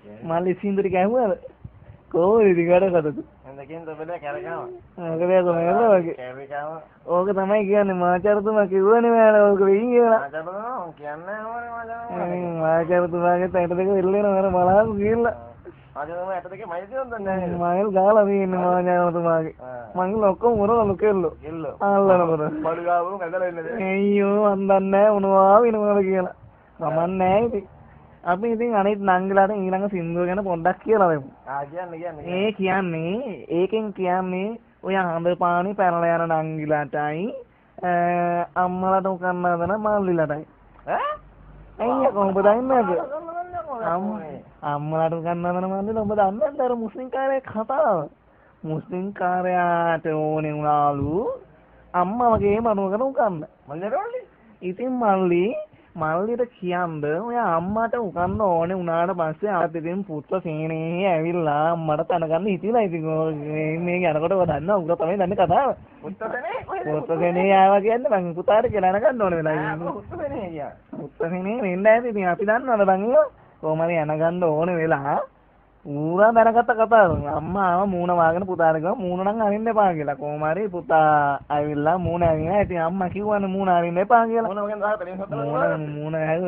මල්ලි සින්දුරි කැහුවද? කොහොමද ඉතින් වැඩ කරද? එන්නකින් දෙබලේ කැරකම. මොකද කොහොමද? කැරකම. ඕක තමයි කියන්නේ මාචාරතුමා කිව්වනේ මම ඕක වෙයි කියලා. මාචාරතුමා කියන්නේ ඕනේ මාචාරතුමාගේ තැට දෙක එල්ලෙනවා අර බලහන් කියලා. මාචාරතුමා ඇට දෙකේ මයිල් තියෙනවද නැහැ. මයිල් ගාලා තියෙන්නේ මාචාරතුමාගේ. මං ඔක්කොම මොනවද කෙල්ලෝ. අල්ලනකොට. බඩු ගාවම ඇදලා ඉන්නද? අයියෝ මන් දන්නේ මොනවා වෙනවද කියලා. මමන් නැහැ ඉතින්. අපි ඉතින් අනිත් නංගිලාට ඊළඟ සින්දුව ගැන පොඩ්ඩක් කියලා දෙමු. කියන්නේ. කියන්නේ ඒකෙන් කියන්නේ ඔය හඳපානි පැනලා යන නංගිලාටයි අම්මලාට උකන්න හදන මල්ලිලාටයි. අයියා කොහොමද දන්නේ? අම්මලාට උකන්න හදන මල්ලිලා ඔබ දන්නවද අර මුස්ලිම් කාරයා කතාව? මුස්ලිම් කාරයාට ඕනේ උනාලු අම්මවගේ මනුවකට උකන්න. ඉතින් මල්ලිට කියන්න ඔය අම්මට උකන්න ඕනේ උනාට පස්සේ ආත් ඉතින් පුත්ත සේනේ ඇවිල්ලා අම්මට තනගන්න හිතිලා ඉතින් මේ යනකොට ඔය දන්නා උග තමයි දන්නේ කතාව. පුත්ත සේනේ ආවා කියන්නේ මං පුතාට කියලා නගන්න ඕනේ වෙලා. පුත්ත සේනේ වෙන්නේ නැහැ ඉතින් අපි දන්නවද බං ඒක? කොහමද යනගන්න ඕනේ වෙලා ඌරා දැනගත්ත කතාවක්. අම්මා ආව මූණ වාගෙන පුතාට ගියා මූණ නම් අරින්න එපා කියලා. කොහොම හරි පුතා ඇවිල්ලා මූණ ඇවිල්ලා ඉතින් අම්මා කිව්වනේ මූණ අරින්න එපා කියලා. මූණ ඇහුව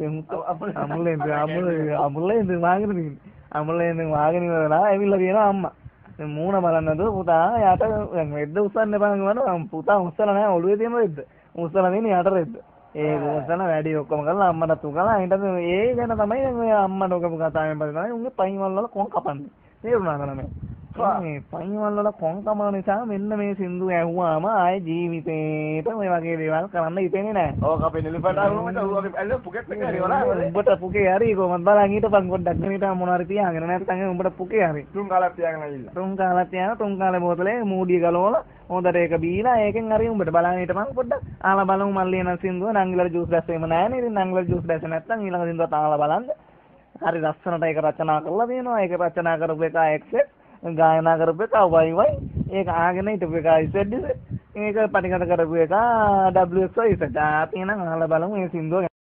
අමුලෙන් වාගෙන ඉවරලා ඇවිල්ලා කියනවා අම්මා. මේ මූණ බලන්නද පුතා යට රෙද්ද උස්සන්න එපා කියනවා. පුතා උස්සලා නැහැ ඔළුවේ තියෙන රෙද්ද. උස්සලා දෙන්නේ යට රෙද්ද. ඒක උස්සන වැඩි ඔක්කොම කරලා අම්මට තුකලා ඊට ඒ ගැන තමයි ඔය අම්මට ඔකපු කතාවෙන් බලනවා. උන්ගේ පයින් වල කොන් කපන්නේ. තේරුණාද නේද? මේ පයින් වල කොන් කපන නිසා මෙන්න මේ සින්දු ඇහුවාම ආයේ ජීවිතේට ඔය වගේ දේවල් කරන්න හිතෙන්නේ නැහැ. ඕක අපේ නිලිපට අරුමට ඌගේ ඇල්ල පුකෙට් එක හරි වලා. උඹට පුකේ හරි කොහොමද බලන් හිටපන් පොඩ්ඩක් ගෙනිට මොනවාරි තියාගෙන නැත්නම් උඹට පුකේ හරි. තුන් කාලක් තියාගෙන ඇවිල්ලා. තුන් කාලේ බෝතලේ මූඩිය ගලවලා හොඳට ඒක බීලා ඒකෙන් හරි උඹට බලන් හිටපන් පොඩ්ඩක්. ආලා බලමු මල්ලි එන සින්දුව නංගිලා ජූස් දැස් එහෙම නැහැ නේද? නංගිලා ජූස් දැස් නැත්නම් ඊළඟ සින්දුවත් ආලා බලන්න. හරි ලස්සනට ඒක රචනා කරලා තියෙනවා. ඒක රචනා කරපු එක එක්සෙට් ගායනා කරපු එක වයි ඒක ආගෙන හිටපු එක ඉසෙඩ් ඒක පටිගත කරපු එක WXY ඉසෙට්. අපි නම් අහලා බලමු මේ සින්දුව